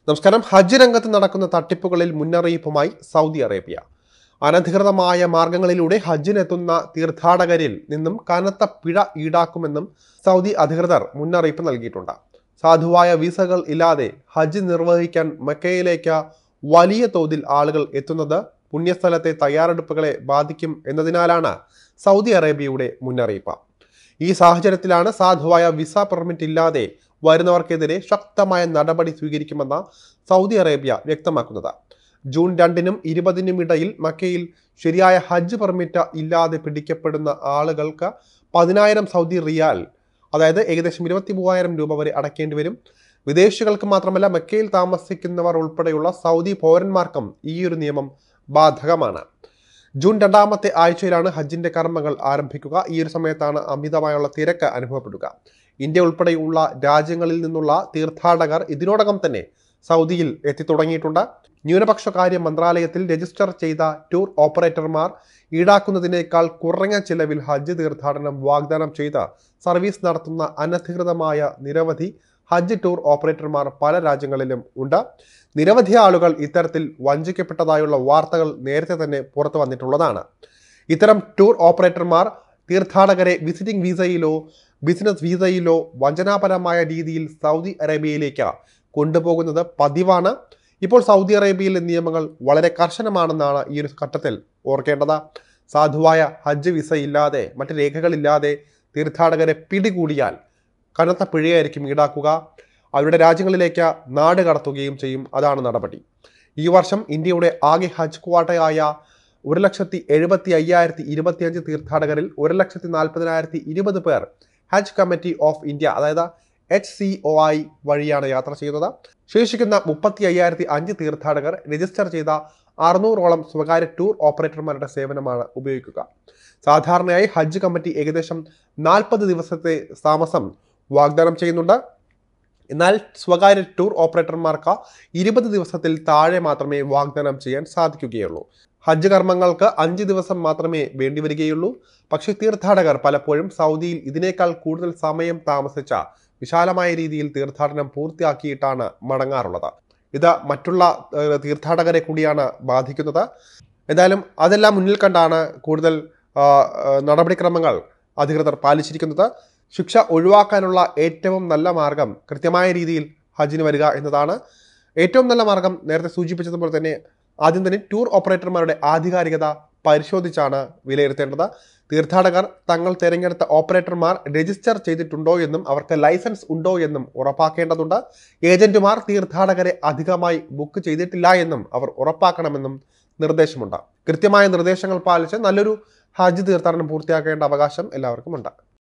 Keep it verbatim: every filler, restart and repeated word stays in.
നമസ്കാരം. ഹജ്ജ് രംഗത്ത് നടക്കുന്ന തട്ടിപ്പുകളിൽ മുന്നറിയിപ്പുമായി സൗദി അറേബ്യ. അനധികൃതമായ മാർഗങ്ങളിലൂടെ ഹജ്ജിനെത്തുന്ന തീർത്ഥാടകരിൽ നിന്നും കനത്ത പിഴ ഈടാക്കുമെന്നും സൗദി അധികൃതർ മുന്നറിയിപ്പ് നൽകിയിട്ടുണ്ട്. സാധുവായ വിസകൾ ഇല്ലാതെ ഹജ്ജ് നിർവഹിക്കാൻ മക്കയിലേക്ക് വലിയ തോതിൽ ആളുകൾ എത്തുന്നത് പുണ്യസ്ഥലത്തെ തയ്യാറെടുപ്പുകളെ ബാധിക്കും എന്നതിനാലാണ് സൗദി അറേബ്യയുടെ മുന്നറിയിപ്പ്. ഈ സാഹചര്യത്തിലാണ് സാധുവായ വിസ പെർമിറ്റ് ഇല്ലാതെ വരുന്നവർക്കെതിരെ ശക്തമായ നടപടി സ്വീകരിക്കുമെന്ന് സൗദി അറേബ്യ വ്യക്തമാക്കുന്നത്. ജൂൺ രണ്ടിനും ഇരുപതിനും ഇടയിൽ മക്കയിൽ ശരിയായ ഹജ്ജ് പെർമിറ്റ് ഇല്ലാതെ പിടിക്കപ്പെടുന്ന ആളുകൾക്ക് പതിനായിരം സൗദി റിയാൽ, അതായത് ഏകദേശം ഇരുപത്തി മൂവായിരം രൂപ വരെ അടയ്ക്കേണ്ടി വരും. വിദേശികൾക്ക് മാത്രമല്ല, മക്കയിൽ താമസിക്കുന്നവർ ഉൾപ്പെടെയുള്ള സൗദി പൗരന്മാർക്കും ഈ ഒരു നിയമം ബാധകമാണ്. ജൂൺ രണ്ടാമത്തെ ആഴ്ചയിലാണ് ഹജ്ജിന്റെ കർമ്മങ്ങൾ ആരംഭിക്കുക. ഈ ഒരു സമയത്താണ് അമിതമായുള്ള തിരക്ക് അനുഭവപ്പെടുക. ഇന്ത്യ ഉൾപ്പെടെയുള്ള രാജ്യങ്ങളിൽ നിന്നുള്ള തീർത്ഥാടകർ ഇതിനോടകം തന്നെ സൗദിയിൽ എത്തിത്തുടങ്ങിയിട്ടുണ്ട്. ന്യൂനപക്ഷ കാര്യ മന്ത്രാലയത്തിൽ രജിസ്റ്റർ ചെയ്ത ടൂർ ഓപ്പറേറ്റർമാർ ഈടാക്കുന്നതിനേക്കാൾ കുറഞ്ഞ ചിലവിൽ ഹജ്ജ് തീർത്ഥാടനം വാഗ്ദാനം ചെയ്ത് സർവീസ് നടത്തുന്ന അനധികൃതമായ നിരവധി ഹജ്ജ് ടൂർ ഓപ്പറേറ്റർമാർ പല രാജ്യങ്ങളിലും ഉണ്ട്. നിരവധി ആളുകൾ ഇത്തരത്തിൽ വഞ്ചിക്കപ്പെട്ടതായുള്ള വാർത്തകൾ നേരത്തെ തന്നെ പുറത്തു വന്നിട്ടുള്ളതാണ്. ഇത്തരം ടൂർ ഓപ്പറേറ്റർമാർ തീർത്ഥാടകരെ വിസിറ്റിംഗ് വിസയിലോ ബിസിനസ് വിസയിലോ വഞ്ചനാപരമായ രീതിയിൽ സൗദി അറേബ്യയിലേക്ക് കൊണ്ടുപോകുന്നത് പതിവാണ്. ഇപ്പോൾ സൗദി അറേബ്യയിലെ നിയമങ്ങൾ വളരെ കർശനമാണെന്നാണ് ഈ ഒരു ഘട്ടത്തിൽ ഓർക്കേണ്ടത്. സാധുവായ ഹജ്ജ് വിസ ഇല്ലാതെ, മറ്റ് രേഖകളില്ലാതെ തീർത്ഥാടകരെ പിടികൂടിയാൽ കനത്ത പിഴയായിരിക്കും ഈടാക്കുക. അവരുടെ രാജ്യങ്ങളിലേക്ക് നാട് കടത്തുകയും ചെയ്യും. അതാണ് നടപടി. ഈ വർഷം ഇന്ത്യയുടെ ആകെ ഹജ്ജ് ക്വാട്ടയായ ഒരു ലക്ഷത്തി എഴുപത്തി അയ്യായിരത്തി ഇരുപത്തിയഞ്ച് തീർത്ഥാടകരിൽ ഒരു ലക്ഷത്തി നാൽപ്പതിനായിരത്തി ഇരുപത് പേർ ഹജ്ജ് കമ്മിറ്റി ഓഫ് ഇന്ത്യ, അതായത് എച്ച് സി ഒ ഐ വഴിയാണ് യാത്ര ചെയ്യുന്നത്. ശേഷിക്കുന്ന മുപ്പത്തി അയ്യായിരത്തി അഞ്ച് തീർത്ഥാടകർ രജിസ്റ്റർ ചെയ്ത അറുന്നൂറോളം സ്വകാര്യ ടൂർ ഓപ്പറേറ്റർമാരുടെ സേവനമാണ് ഉപയോഗിക്കുക. സാധാരണയായി ഹജ്ജ് കമ്മിറ്റി ഏകദേശം നാൽപ്പത് ദിവസത്തെ താമസം വാഗ്ദാനം ചെയ്യുന്നുണ്ട്. എന്നാൽ സ്വകാര്യ ടൂർ ഓപ്പറേറ്റർമാർക്ക് ഇരുപത് ദിവസത്തിൽ താഴെ മാത്രമേ വാഗ്ദാനം ചെയ്യാൻ സാധിക്കുകയുള്ളൂ. ഹജ്ജ് കർമ്മങ്ങൾക്ക് അഞ്ച് ദിവസം മാത്രമേ വേണ്ടിവരികയുള്ളൂ. പക്ഷേ തീർത്ഥാടകർ പലപ്പോഴും സൗദിയിൽ ഇതിനേക്കാൾ കൂടുതൽ സമയം താമസിച്ച വിശാലമായ രീതിയിൽ തീർത്ഥാടനം പൂർത്തിയാക്കിയിട്ടാണ് മടങ്ങാറുള്ളത്. ഇത് മറ്റുള്ള തീർത്ഥാടകരെ കൂടിയാണ് ബാധിക്കുന്നത്. എന്തായാലും അതെല്ലാം മുന്നിൽ കണ്ടാണ് കൂടുതൽ നടപടിക്രമങ്ങൾ അധികൃതർ പാലിച്ചിരിക്കുന്നത്. ശിക്ഷ ഒഴിവാക്കാനുള്ള ഏറ്റവും നല്ല മാർഗം കൃത്യമായ രീതിയിൽ ഹജ്ജിന് വരിക എന്നതാണ്. ഏറ്റവും നല്ല മാർഗം നേരത്തെ സൂചിപ്പിച്ചതുപോലെ തന്നെ ആദ്യം തന്നെ ടൂർ ഓപ്പറേറ്റർമാരുടെ ആധികാരികത പരിശോധിച്ചാണ് വിലയിരുത്തേണ്ടത്. തീർത്ഥാടകർ തങ്ങൾ തിരഞ്ഞെടുത്ത ഓപ്പറേറ്റർമാർ രജിസ്റ്റർ ചെയ്തിട്ടുണ്ടോ എന്നും അവർക്ക് ലൈസൻസ് ഉണ്ടോ എന്നും ഉറപ്പാക്കേണ്ടതുണ്ട്. ഏജന്റുമാർ തീർത്ഥാടകരെ അധികമായി ബുക്ക് ചെയ്തിട്ടില്ല എന്നും അവർ ഉറപ്പാക്കണമെന്നും നിർദ്ദേശമുണ്ട്. കൃത്യമായ നിർദ്ദേശങ്ങൾ പാലിച്ച് നല്ലൊരു ഹജ്ജ് തീർത്ഥാടനം പൂർത്തിയാക്കേണ്ട അവകാശം എല്ലാവർക്കും ഉണ്ട്.